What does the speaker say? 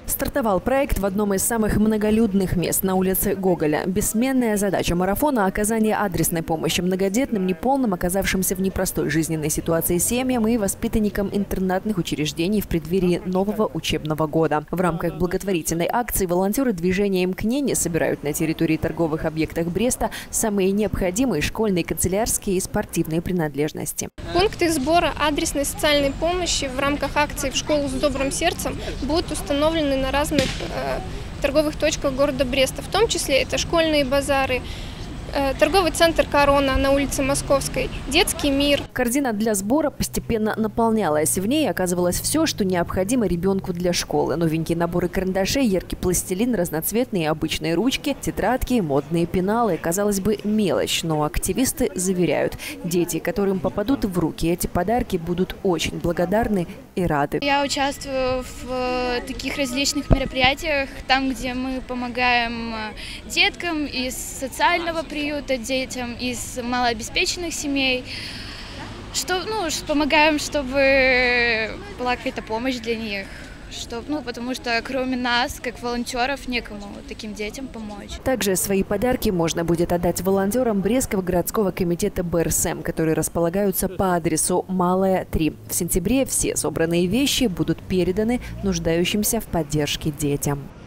Стартовал проект в одном из самых многолюдных мест на улице Гоголя. Бессменная задача марафона – оказание адресной помощи многодетным, неполным, оказавшимся в непростой жизненной ситуации семьям и воспитанникам интернатных учреждений в преддверии нового учебного года. В рамках благотворительной акции волонтеры движения «Мкнение» собирают на территории торговых объектов Бреста самые необходимые школьные, канцелярские и спортивные принадлежности. Пункты сбора адресной социальной помощи в рамках акции «В школу с добрым сердцем» будут установлены на разных торговых точках города Бреста. В том числе это школьные базары, торговый центр «Корона» на улице Московской, детский мир. Корзина для сбора постепенно наполнялась. В ней оказывалось все, что необходимо ребенку для школы. Новенькие наборы карандашей, яркий пластилин, разноцветные обычные ручки, тетрадки, модные пеналы. Казалось бы, мелочь, но активисты заверяют, дети, которым попадут в руки эти подарки, будут очень благодарны и рады. Я участвую в таких различных мероприятиях, там, где мы помогаем деткам из социального приюта, детям из малообеспеченных семей, помогаем, чтобы была какая-то помощь для них, потому что кроме нас, как волонтеров, некому таким детям помочь. Также свои подарки можно будет отдать волонтерам Брестского городского комитета БРСМ, которые располагаются по адресу Малая, 3. В сентябре все собранные вещи будут переданы нуждающимся в поддержке детям.